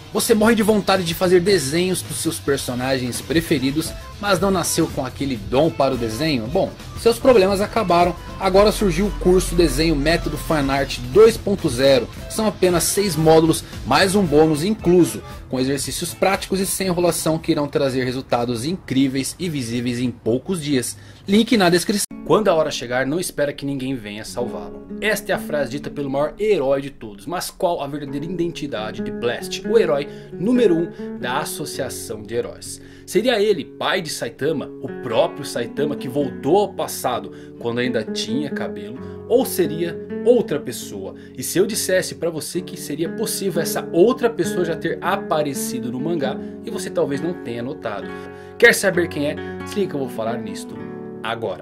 Você morre de vontade de fazer desenhos dos seus personagens preferidos, mas não nasceu com aquele dom para o desenho? Bom, seus problemas acabaram. Agora surgiu o curso Desenho Método Fanart 2.0. São apenas 6 módulos, mais um bônus incluso, com exercícios práticos e sem enrolação que irão trazer resultados incríveis e visíveis em poucos dias. Link na descrição. Quando a hora chegar, não espera que ninguém venha salvá-lo. Esta é a frase dita pelo maior herói de todos. Mas qual a verdadeira identidade de Blast, o herói número 1 da Associação de Heróis? Seria ele, pai de Saitama, o próprio Saitama que voltou ao passado quando ainda tinha cabelo? Ou seria outra pessoa? E se eu dissesse pra você que seria possível essa outra pessoa já ter aparecido no mangá e você talvez não tenha notado? Quer saber quem é? Se liga que eu vou falar nisto agora.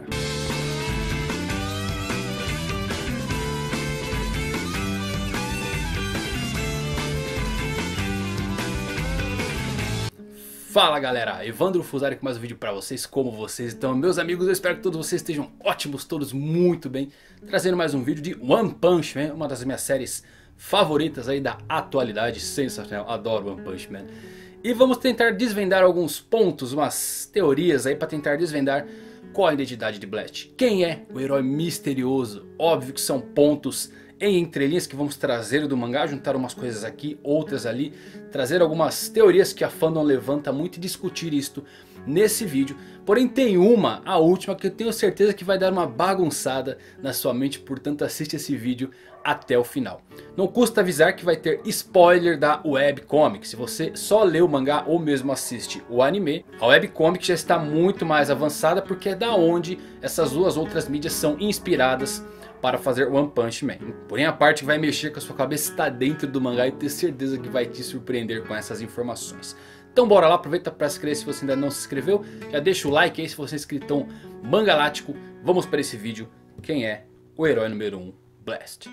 Fala galera, Evandro Fusari com mais um vídeo pra vocês. Como vocês estão, meus amigos? Eu espero que todos vocês estejam ótimos, todos muito bem. Trazendo mais um vídeo de One Punch Man, uma das minhas séries favoritas aí da atualidade. Sensacional, adoro One Punch Man. E vamos tentar desvendar alguns pontos, umas teorias aí pra tentar desvendar qual a identidade de Blast. Quem é o herói misterioso? Óbvio que são pontos em entrelinhas que vamos trazer do mangá, juntar umas coisas aqui, outras ali, trazer algumas teorias que a fandom levanta muito e discutir isto nesse vídeo. Porém tem uma, a última, que eu tenho certeza que vai dar uma bagunçada na sua mente, portanto assiste esse vídeo até o final. Não custa avisar que vai ter spoiler da webcomic. Se você só lê o mangá ou mesmo assiste o anime, a webcomic já está muito mais avançada, porque é da onde essas duas outras mídias são inspiradas para fazer One Punch Man. Porém a parte que vai mexer com a sua cabeça está dentro do mangá e tenho certeza que vai te surpreender com essas informações. Então bora lá, aproveita para se inscrever se você ainda não se inscreveu. Já deixa o like aí se você é inscritão mangalático. Vamos para esse vídeo. Quem é o herói número 1, Blast?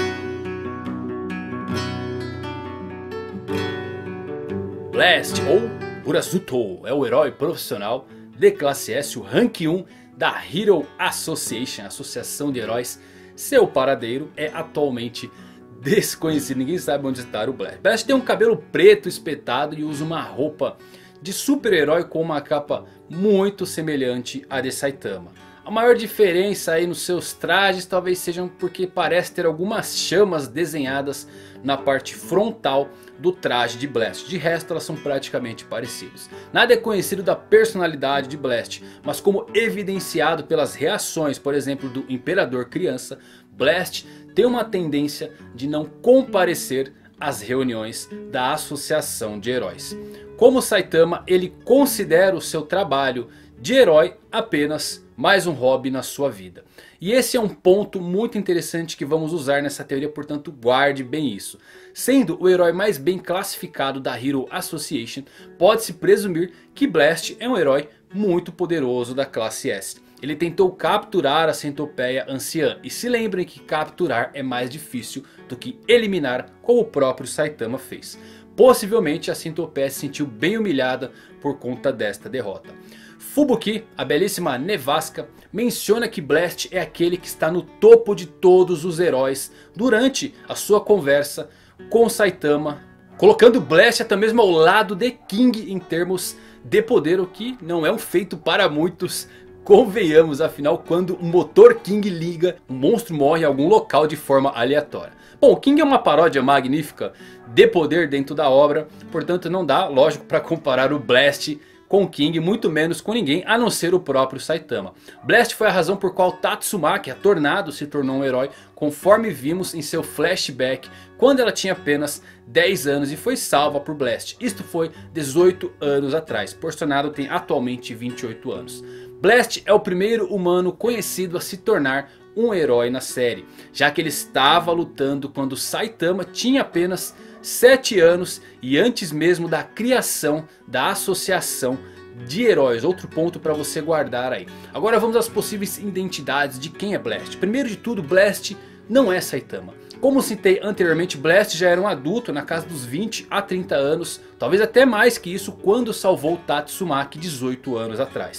Blast ou Urazuto é o herói profissional de classe S, o rank 1 da Hero Association, Associação de Heróis. Seu paradeiro é atualmente desconhecido, ninguém sabe onde está o Blast. Blast tem um cabelo preto espetado e usa uma roupa de super-herói com uma capa muito semelhante à de Saitama. A maior diferença aí nos seus trajes talvez sejam porque parece ter algumas chamas desenhadas na parte frontal do traje de Blast. De resto elas são praticamente parecidas. Nada é conhecido da personalidade de Blast, mas como evidenciado pelas reações, por exemplo, do Imperador Criança, Blast tem uma tendência de não comparecer às reuniões da Associação de Heróis. Como Saitama, ele considera o seu trabalho de herói apenas mais um hobby na sua vida. E esse é um ponto muito interessante que vamos usar nessa teoria, portanto guarde bem isso. Sendo o herói mais bem classificado da Hero Association, pode-se presumir que Blast é um herói muito poderoso da classe S. Ele tentou capturar a centopeia anciã, e se lembrem que capturar é mais difícil do que eliminar, como o próprio Saitama fez. Possivelmente a centopeia se sentiu bem humilhada por conta desta derrota. Fubuki, a belíssima Nevasca, menciona que Blast é aquele que está no topo de todos os heróis durante a sua conversa com Saitama, colocando Blast até mesmo ao lado de King em termos de poder, o que não é um feito para muitos, convenhamos. Afinal, quando o motor King liga, o monstro morre em algum local de forma aleatória. Bom, King é uma paródia magnífica de poder dentro da obra, portanto não dá, lógico, para comparar o Blast com King, muito menos com ninguém a não ser o próprio Saitama. Blast foi a razão por qual Tatsumaki, a Tornado, se tornou um herói, conforme vimos em seu flashback quando ela tinha apenas 10 anos e foi salva por Blast. Isto foi 18 anos atrás, por Tornado tem atualmente 28 anos. Blast é o primeiro humano conhecido a se tornar um herói na série, já que ele estava lutando quando Saitama tinha apenas 7 anos e antes mesmo da criação da Associação de Heróis. Outro ponto para você guardar aí. Agora vamos às possíveis identidades de quem é Blast. Primeiro de tudo, Blast não é Saitama. Como citei anteriormente, Blast já era um adulto na casa dos 20 a 30 anos, talvez até mais que isso, quando salvou Tatsumaki 18 anos atrás.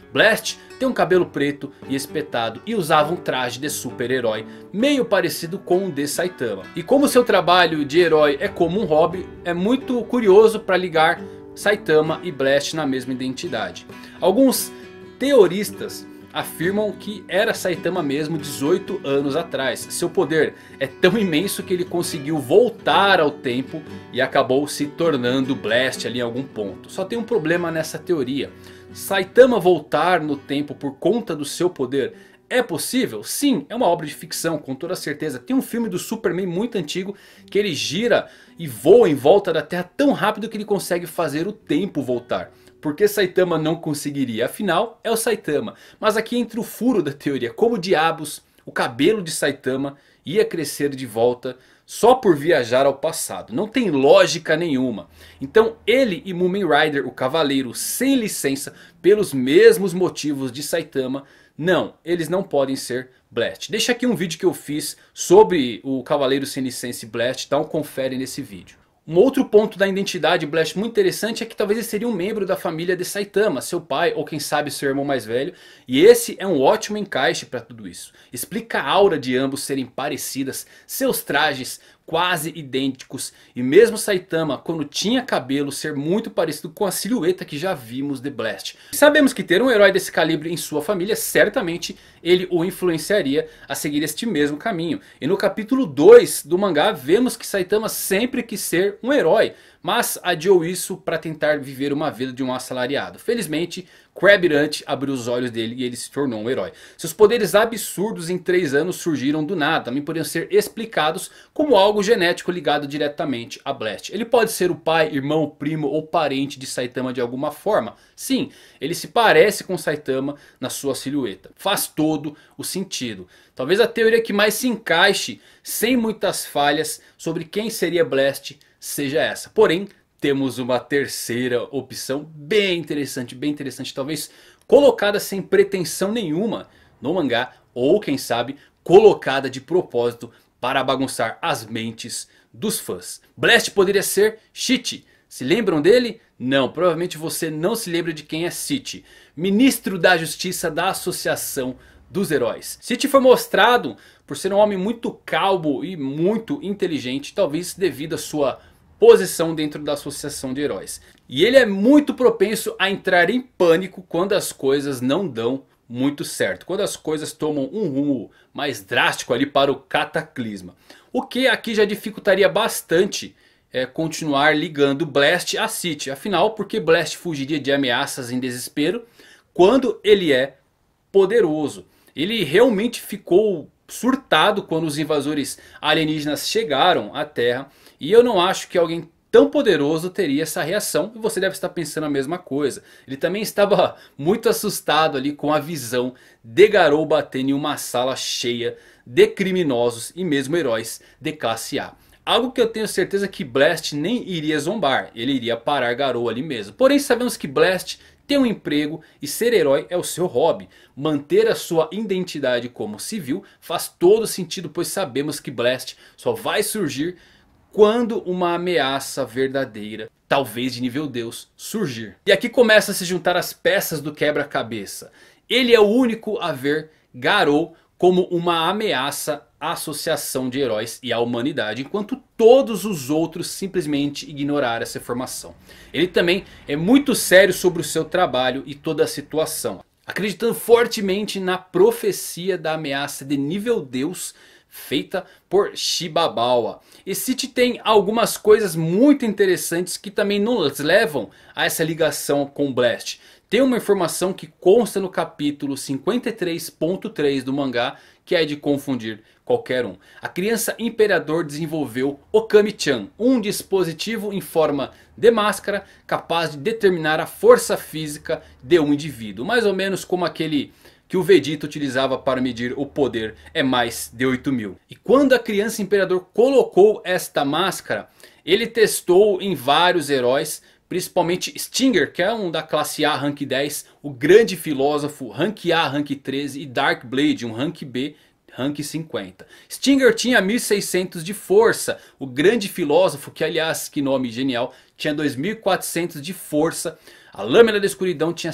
Blast tem um cabelo preto e espetado e usava um traje de super-herói meio parecido com o de Saitama. E como seu trabalho de herói é como um hobby, é muito curioso para ligar Saitama e Blast na mesma identidade. Alguns teoristas afirmam que era Saitama mesmo 18 anos atrás. Seu poder é tão imenso que ele conseguiu voltar ao tempo e acabou se tornando Blast ali em algum ponto. Só tem um problema nessa teoria. Saitama voltar no tempo por conta do seu poder é possível? Sim, é uma obra de ficção, com toda certeza. Tem um filme do Superman muito antigo que ele gira e voa em volta da Terra tão rápido que ele consegue fazer o tempo voltar. Por que Saitama não conseguiria? Afinal, é o Saitama. Mas aqui entra o furo da teoria. Como diabos o cabelo de Saitama ia crescer de volta só por viajar ao passado? Não tem lógica nenhuma. Então ele e Mumen Rider, o cavaleiro sem licença, pelos mesmos motivos de Saitama, não, eles não podem ser Blast. Deixa aqui um vídeo que eu fiz sobre o cavaleiro sem licença e Blast, dá um confere nesse vídeo. Um outro ponto da identidade Blast muito interessante é que talvez ele seria um membro da família de Saitama, seu pai ou quem sabe seu irmão mais velho. E esse é um ótimo encaixe para tudo isso. Explica a aura de ambos serem parecidas, seus trajes quase idênticos. E mesmo Saitama, quando tinha cabelo, ser muito parecido com a silhueta que já vimos de Blast. Sabemos que ter um herói desse calibre em sua família, certamente ele o influenciaria a seguir este mesmo caminho. E no capítulo 2 do mangá vemos que Saitama sempre quis ser um herói, mas adiou isso para tentar viver uma vida de um assalariado. Felizmente, Crabirant abriu os olhos dele e ele se tornou um herói. Seus poderes absurdos em 3 anos surgiram do nada. Também poderiam ser explicados como algo genético ligado diretamente a Blast. Ele pode ser o pai, irmão, primo ou parente de Saitama de alguma forma. Sim, ele se parece com Saitama na sua silhueta. Faz todo o sentido. Talvez a teoria que mais se encaixe, sem muitas falhas, sobre quem seria Blast seja essa. Porém, temos uma terceira opção bem interessante, talvez colocada sem pretensão nenhuma no mangá, ou quem sabe colocada de propósito para bagunçar as mentes dos fãs. Blast poderia ser Shitty. Se lembram dele? Não, provavelmente você não se lembra de quem é Shitty, ministro da justiça da Associação dos Heróis. Shitty foi mostrado por ser um homem muito calmo e muito inteligente, talvez devido à sua posição dentro da Associação de Heróis. E ele é muito propenso a entrar em pânico quando as coisas não dão muito certo. Quando as coisas tomam um rumo mais drástico ali para o cataclisma. O que aqui já dificultaria bastante continuar ligando Blast a Shitty. Afinal, porque Blast fugiria de ameaças em desespero quando ele é poderoso? Ele realmente ficou surtado quando os invasores alienígenas chegaram à Terra. E eu não acho que alguém tão poderoso teria essa reação. E você deve estar pensando a mesma coisa. Ele também estava muito assustado ali com a visão de Garou batendo em uma sala cheia de criminosos e mesmo heróis de classe A. Algo que eu tenho certeza que Blast nem iria zombar. Ele iria parar Garou ali mesmo. Porém sabemos que Blast tem um emprego e ser herói é o seu hobby. Manter a sua identidade como civil faz todo sentido, pois sabemos que Blast só vai surgir quando uma ameaça verdadeira, talvez de nível Deus, surgir. E aqui começa a se juntar as peças do quebra-cabeça. Ele é o único a ver Garou como uma ameaça à associação de heróis e à humanidade, enquanto todos os outros simplesmente ignoraram essa informação. Ele também é muito sério sobre o seu trabalho e toda a situação, acreditando fortemente na profecia da ameaça de nível Deus feita por Shibabawa. E Shitty tem algumas coisas muito interessantes que também nos levam a essa ligação com Blast. Tem uma informação que consta no capítulo 53.3 do mangá que é de confundir qualquer um. A criança imperador desenvolveu Okami-chan, um dispositivo em forma de máscara capaz de determinar a força física de um indivíduo. Mais ou menos como aquele que o Vegeta utilizava para medir o poder é mais de 8.000. E quando a criança imperador colocou esta máscara, ele testou em vários heróis, principalmente Stinger, que é um da classe A rank 10, o grande filósofo rank A rank 13 e Dark Blade, um rank B rank 50. Stinger tinha 1600 de força, o grande filósofo, que aliás que nome genial, tinha 2400 de força. A Lâmina da Escuridão tinha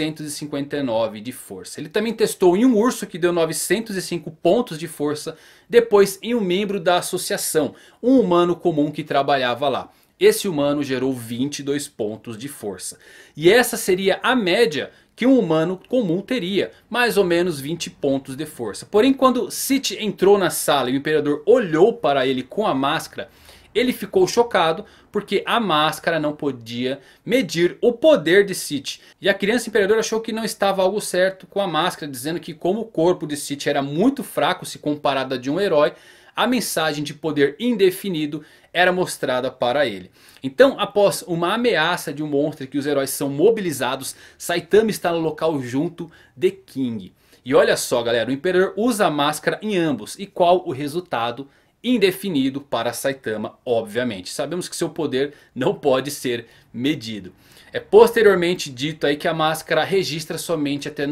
759 de força. Ele também testou em um urso que deu 905 pontos de força. Depois em um membro da associação, um humano comum que trabalhava lá. Esse humano gerou 22 pontos de força. E essa seria a média que um humano comum teria. Mais ou menos 20 pontos de força. Porém, quando Cid entrou na sala e o Imperador olhou para ele com a máscara, ele ficou chocado porque a máscara não podia medir o poder de Cid. E a criança imperador achou que não estava algo certo com a máscara, dizendo que como o corpo de Cid era muito fraco se comparado a de um herói, a mensagem de poder indefinido era mostrada para ele. Então, após uma ameaça de um monstro que os heróis são mobilizados, Saitama está no local junto de King. E olha só galera, o Imperador usa a máscara em ambos. E qual o resultado? Indefinido para Saitama, obviamente. Sabemos que seu poder não pode ser medido. É posteriormente dito aí que a máscara registra somente até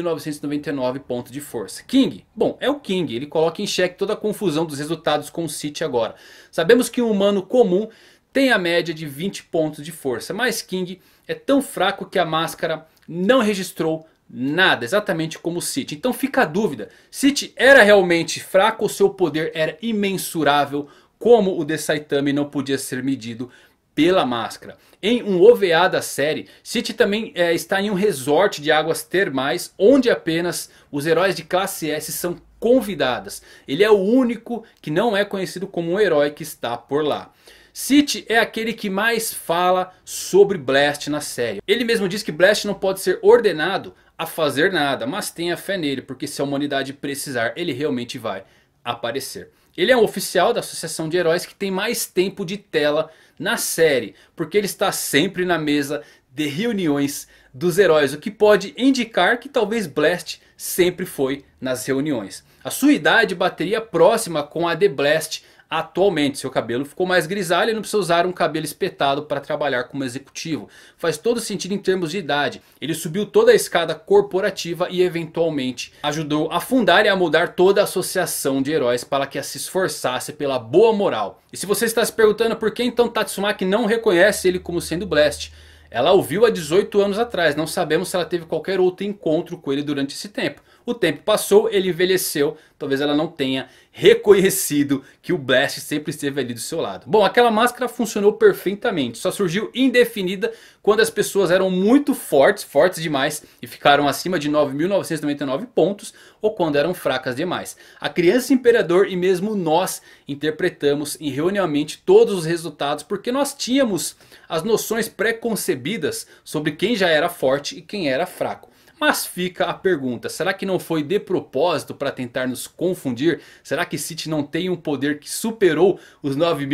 9.999 pontos de força. King? Bom, é o King. Ele coloca em xeque toda a confusão dos resultados com o Cid agora. Sabemos que um humano comum tem a média de 20 pontos de força. Mas King é tão fraco que a máscara não registrou nada, exatamente como o Cid. Então fica a dúvida, Cid era realmente fraco ou seu poder era imensurável como o de Saitama e não podia ser medido pela máscara. Em um OVA da série, Cid também está em um resort de águas termais onde apenas os heróis de classe S são convidados. Ele é o único que não é conhecido como um herói que está por lá. Cid é aquele que mais fala sobre Blast na série. Ele mesmo diz que Blast não pode ser ordenado a fazer nada, mas tenha fé nele, porque se a humanidade precisar, ele realmente vai aparecer. Ele é um oficial da Associação de Heróis que tem mais tempo de tela na série, porque ele está sempre na mesa de reuniões dos heróis, o que pode indicar que talvez Blast sempre foi nas reuniões. A sua idade bateria próxima com a de Blast atualmente. Seu cabelo ficou mais grisalho e não precisa usar um cabelo espetado para trabalhar como executivo. Faz todo sentido em termos de idade. Ele subiu toda a escada corporativa e eventualmente ajudou a fundar e a mudar toda a associação de heróis para que se esforçasse pela boa moral. E se você está se perguntando por que então Tatsumaki não reconhece ele como sendo Blast, ela o viu há 18 anos atrás. Não sabemos se ela teve qualquer outro encontro com ele durante esse tempo. O tempo passou, ele envelheceu. Talvez ela não tenha reconhecido que o Blast sempre esteve ali do seu lado. Bom, aquela máscara funcionou perfeitamente. Só surgiu indefinida quando as pessoas eram muito fortes, fortes demais, e ficaram acima de 9.999 pontos, ou quando eram fracas demais. A Criança Imperador e mesmo nós interpretamos erroneamente todos os resultados, porque nós tínhamos as noções pré-concebidas sobre quem já era forte e quem era fraco. Mas fica a pergunta, será que não foi de propósito para tentar nos confundir? Será que Cid não tem um poder que superou os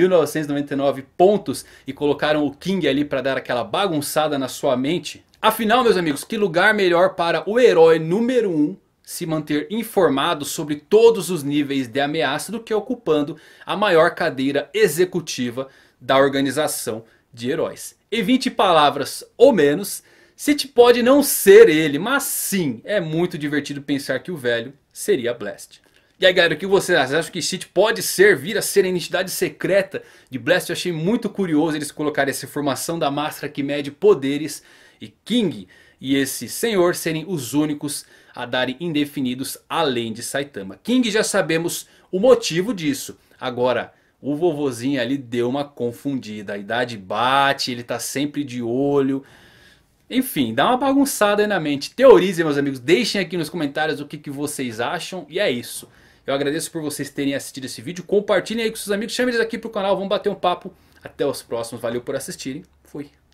9.999 pontos e colocaram o King ali para dar aquela bagunçada na sua mente? Afinal, meus amigos, que lugar melhor para o herói número 1 se manter informado sobre todos os níveis de ameaça do que ocupando a maior cadeira executiva da organização de heróis? Em 20 palavras ou menos, Cid pode não ser ele, mas sim, é muito divertido pensar que o velho seria Blast. E aí galera, o que vocês acham? Acham que Cid pode vir a ser a identidade secreta de Blast? Eu achei muito curioso eles colocarem essa informação da máscara que mede poderes e King e esse senhor serem os únicos a darem indefinidos além de Saitama. King já sabemos o motivo disso. Agora, o vovozinho ali deu uma confundida. A idade bate, ele tá sempre de olho. Enfim, dá uma bagunçada aí na mente. Teorizem, meus amigos. Deixem aqui nos comentários o que vocês acham. E é isso. Eu agradeço por vocês terem assistido esse vídeo. Compartilhem aí com seus amigos. Chamem eles aqui pro canal. Vamos bater um papo. Até os próximos. Valeu por assistirem. Fui.